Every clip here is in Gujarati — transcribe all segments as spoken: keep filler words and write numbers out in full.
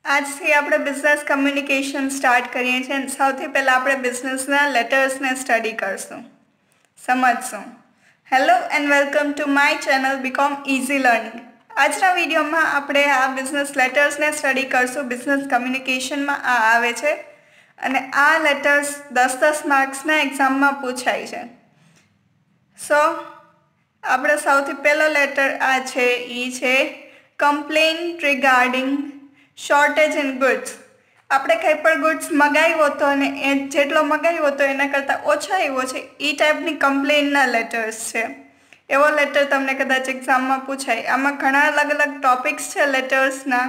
આજથી આપણે બિઝનેસ કમ્યુનિકેશન સ્ટાર્ટ કરીએ છીએ અને સૌથી પહેલાં આપણે બિઝનેસના લેટર્સને સ્ટડી કરશું, સમજશું. Hello and welcome to my channel BCom easy learning. આજના વિડીયોમાં આપણે આ બિઝનેસ લેટર્સને સ્ટડી કરશું. બિઝનેસ કમ્યુનિકેશનમાં આ આવે છે અને આ લેટર્સ દસ દસ માર્ક્સના એક્ઝામમાં પૂછાય છે. સો આપણે સૌથી પહેલો લેટર આ છે એ છે complaint regarding shortage in goods. આપણે કંઈ પણ ગુડ્સ મગાવ્યો હતો અને એ જેટલો મગાવ્યો હતો એના કરતાં ઓછા આવ્યો છે એ ટાઈપની કમ્પ્લેનના લેટર્સ છે. એવો લેટર તમને કદાચ એક્ઝામમાં પૂછાય. આમાં ઘણા અલગ અલગ ટોપિક્સ છે લેટર્સના,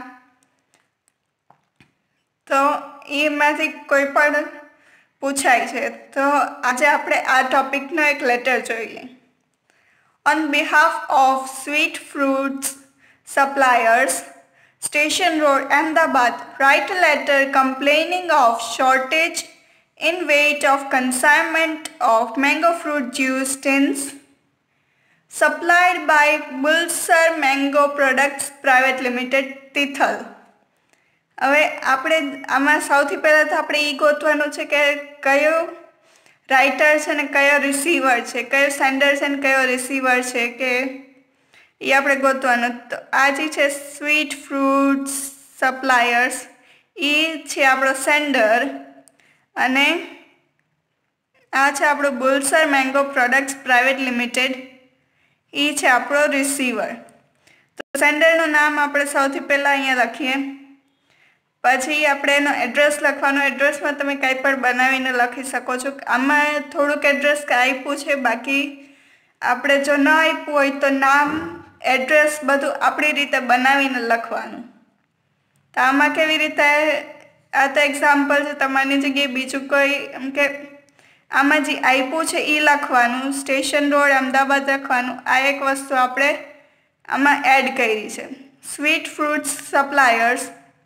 તો એમાંથી કોઈ પણ પૂછાય છે. તો આજે આપણે આ ટોપિકનો એક લેટર જોઈએ. On behalf of sweet fruits suppliers, Station Road, Ahmedabad, write a letter complaining of shortage in weight of consignment of mango fruit juice tins supplied by Bulsar Mango Products Private Limited, Tithal. હવે આપણે આમાં સૌથી પહેલાં તો આપણે એ ગોતવાનું છે કે કયો રાઇટર છે ને કયો રિસીવર છે, કયો સેન્ડર છે ને કયો રિસીવર છે, કે એ આપણે ગોતવાનું. તો આ જે છે સ્વીટ ફ્રૂટ્સ સપ્લાયર્સ એ છે આપણો સેન્ડર અને આ છે આપણો Bulsar mango products private limited, એ છે આપણો રિસીવર. તો સેન્ડરનું નામ આપણે સૌથી પહેલાં અહીંયા લખીએ, પછી આપણે એનો એડ્રેસ લખવાનો. એડ્રેસમાં તમે કંઈ પણ બનાવીને લખી શકો છો. આમાં થોડુંક એડ્રેસ આપ્યું છે, બાકી આપણે જો ન આપ્યું હોય તો નામ એડ્રેસ બધું આપણી રીતે બનાવીને લખવાનું. તો આમાં કેવી રીતે, આ તો એક્ઝામ્પલ છે, તમારી જગ્યાએ બીજું કોઈ એમ કે આમાં જે આપ્યું છે એ લખવાનું. સ્ટેશન રોડ અમદાવાદ લખવાનું. આ એક વસ્તુ આપણે આમાં એડ કરી છે. Sweet fruits suppliers,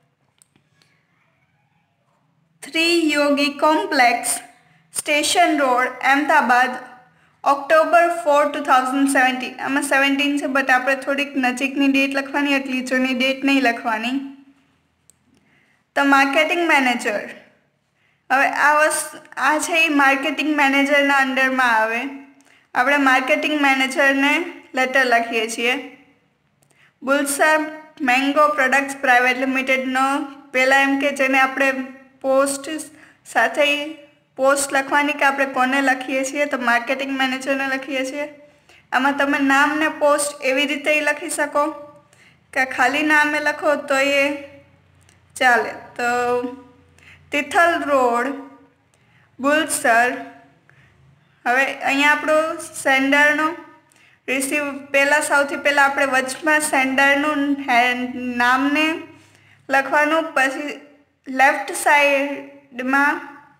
three Yogi complex, station road Ahmedabad, October four two thousand seventeen. આમાં સેવન્ટીન છે, બટ આપણે થોડીક નજીકની ડેટ લખવાની, એટલી જૂની ડેટ નહીં લખવાની. તો માર્કેટિંગ મેનેજર, હવે આ વસ્તુ આ છે એ માર્કેટિંગ મેનેજરના અંડરમાં આવે. આપણે માર્કેટિંગ મેનેજરને લેટર લખીએ છીએ. બુલસર મેંગો પ્રોડક્ટ્સ પ્રાઇવેટ લિમિટેડનો પહેલાં એમ કે જેને આપણે પોસ્ટ સાથે પોસ્ટ લખવાની કે આપણે કોને લખીએ છીએ, તો માર્કેટિંગ મેનેજરને લખીએ છીએ. આમાં તમે નામ ને પોસ્ટ એવી રીતે લખી શકો કે ખાલી નામે લખો તો એ ચાલે. તો તિથલ રોડ બુલસર. હવે અહીંયા આપણું સેન્ડરનો રિસીવ પહેલાં સૌથી પહેલાં આપણે વચમાં સેન્ડરનું નામને લખવાનું, પછી લેફ્ટ સાઈડમાં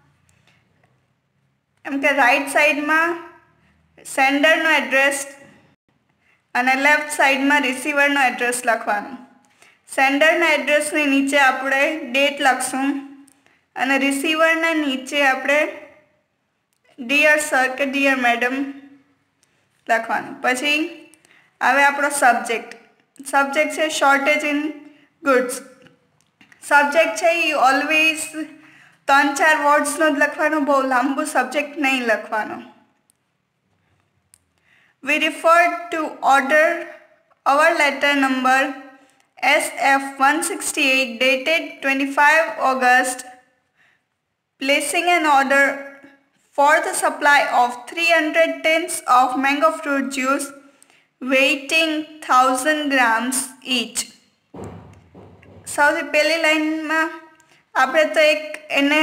એમ કે રાઈટ સાઈડમાં સેન્ડરનો એડ્રેસ અને લેફ્ટ સાઈડમાં રિસીવરનો એડ્રેસ લખવાનું. સેન્ડરના એડ્રેસની નીચે આપણે ડેટ લખશું અને રિસીવરના નીચે આપણે ડિયર સર કે ડિયર મેડમ લખવાનું. પછી હવે આપણો સબ્જેક્ટ. સબ્જેક્ટ છે શોર્ટેજ ઇન ગુડ્સ. સબ્જેક્ટ છે એ ઓલવેઝ ત્રણ ચાર વર્ડ્સનો જ લખવાનો, બહુ લાંબુ સબ્જેક્ટ નહીં લખવાનો. We refer to order our letter number S F one sixty eight dated twenty five August placing an order for the supply of three hundred tins of mango fruit juice weighing thousand grams each. સૌથી પહેલી લાઈનમાં આપણે તો એક એને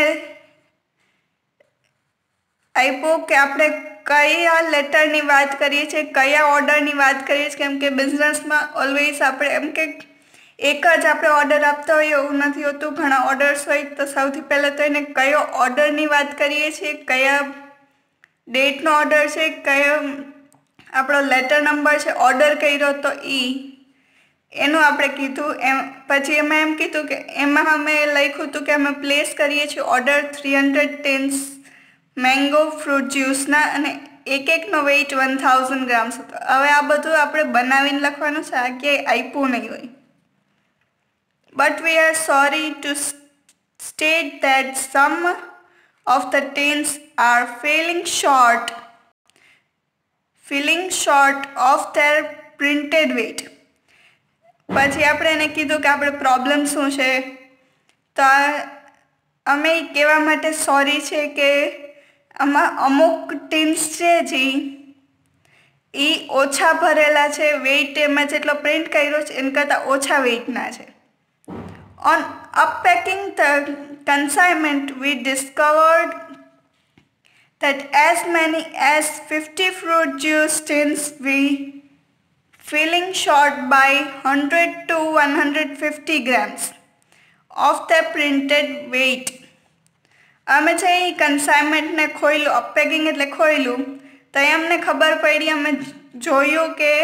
આપ્યું કે આપણે કયા લેટરની વાત કરીએ છીએ, કયા ઓર્ડરની વાત કરીએ છીએ. કેમ કે બિઝનેસમાં ઓલવેઝ આપણે એમ કે એક જ આપણે ઓર્ડર આપતા હોઈએ એવું નથી હોતું, ઘણા ઓર્ડર્સ હોય. તો સૌથી પહેલાં તો એને કયો ઓર્ડરની વાત કરીએ છીએ, કયા ડેટનો ઓર્ડર છે, કયો આપણો લેટર નંબર છે, ઓર્ડર કર્યો તો એ એનું આપણે કીધું. એમ પછી એમાં એમ કીધું કે એમાં અમે લખ્યું હતું કે અમે પ્લેસ કરીએ છીએ order three hundred tins mango fruit જ્યુસના અને એક એકનો વેઇટ વન થાઉઝન્ડ ગ્રામ્સ હતો. હવે આ બધું આપણે બનાવીને લખવાનું છે, આ ક્યાંય આપ્યું નહીં હોય. but we are sorry to state that some of the tins are falling short falling short of their printed weight. પછી આપણે એને કીધું કે આપણે પ્રોબ્લેમ શું છે, તો અમે કહેવા માટે સોરી છે કે આમાં અમુક ટીન્સ છે જે એ ઓછા ભરેલા છે, વેઇટ એમાં જેટલો પ્રિન્ટ કર્યો છે એના કરતાં ઓછા વેઇટના છે. On unpacking the consignment, we discovered that as many as fifty fruit juice tins were falling short by one hundred to one hundred fifty grams of their printed weight. અમે જે કન્સાઇનમેન્ટને ખોલ્યું, અપેકિંગ એટલે ખોલ્યું, તો અમને ખબર પડી, અમે જોયું કે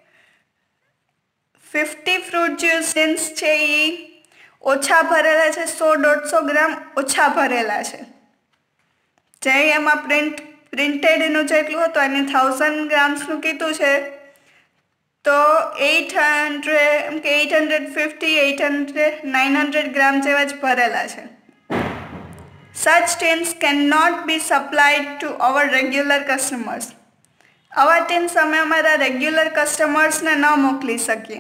ફિફ્ટી ફ્રૂટ જ્યુસ ટીન્સ છે એ ઓછા ભરેલા છે, સો દોઢસો ગ્રામ ઓછા ભરેલા છે. જે એમાં પ્રિન્ટ પ્રિન્ટેડ એનું જેટલું હતું એને થાઉઝન્ડ ગ્રામ્સનું કીધું છે, તો એટ હંડ્રેડ એમ કે eight hundred fifty eight hundred nine hundred gram જેવા જ ભરેલા છે. Such tins cannot be supplied to our regular customers. આવા ટીન્સ અમે અમારા રેગ્યુલર કસ્ટમર્સને ન મોકલી શકીએ.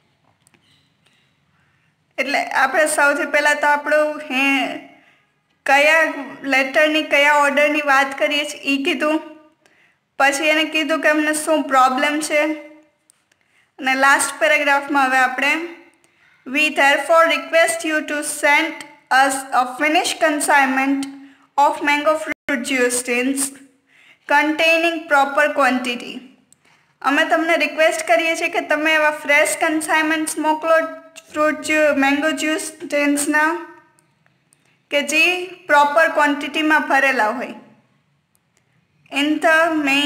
એટલે આપણે સૌથી પહેલાં તો આપણું હે કયા લેટરની કયા ઓર્ડરની વાત કરીએ છીએ એ કીધું, પછી એને કીધું કે અમને શું પ્રોબ્લેમ છે, અને લાસ્ટ પેરેગ્રાફમાં હવે આપણે we therefore request you to send us a finished consignment of mango fruit juice tins containing proper quantity. અમે તમને રિક્વેસ્ટ કરીએ છીએ કે તમે એવા ફ્રેશ કન્સાઇનમેન્ટ્સ મોકલો ફ્રૂટ જ્યુ મેંગો જ્યુસ ટીન્સના કે જે પ્રોપર ક્વોન્ટિટીમાં ભરેલા હોય. In the me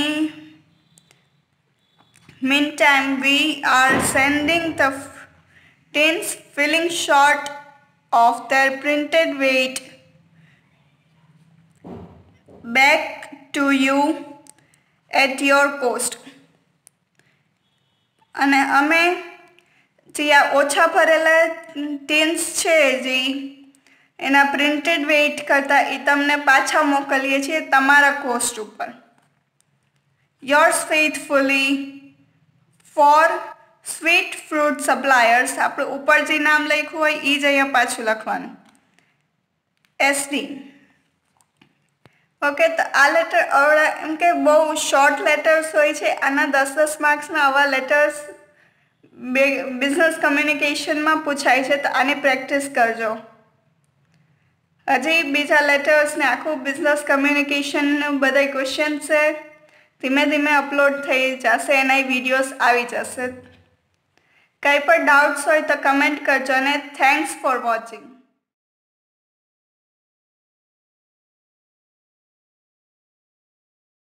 mean time we are sending the tins falling short of their printed weight back to you at your cost. અને અમે જે આ ઓછા ભરેલા ટીન્સ છે જે એના પ્રિન્ટેડ વેઇટ કરતાં એ તમને પાછા મોકલીએ છીએ તમારા કોસ્ટ ઉપર. Yours faithfully for sweet fruit suppliers, આપણે ઉપર જે નામ લખ્યું હોય એ જ અહીંયા પાછું લખવાનું, એસડી. ઓકે, તો આ લેટર આવડા એમ કે બહુ શોર્ટ લેટર્સ હોય છે, આના દસ દસ માર્ક્સના આવા લેટર્સ બિઝનેસ કમ્યુનિકેશનમાં પૂછાય છે, તો આની પ્રેક્ટિસ કરજો. હજી બીજા લેટર્સને આખું બિઝનેસ કમ્યુનિકેશનનું બધા ક્વેશ્ચન છે, ધીમે ધીમે અપલોડ થઈ જશે, એના વિડીયોઝ આવી જશે. કંઈ પણ ડાઉટ્સ હોય તો કમેન્ટ કરજો, અને થેન્ક્સ ફોર વોચિંગ.